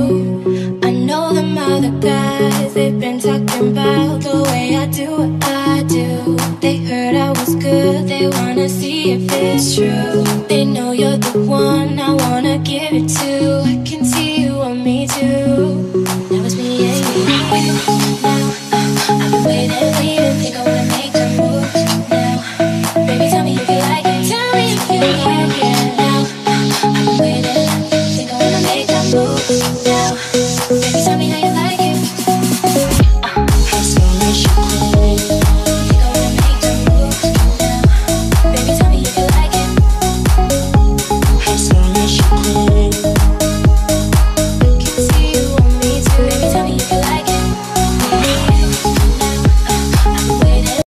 I know them other guys, they've been talking about the way I do what I do. They heard I was good, they wanna see if it's true. They know you're the one I wanna give it to.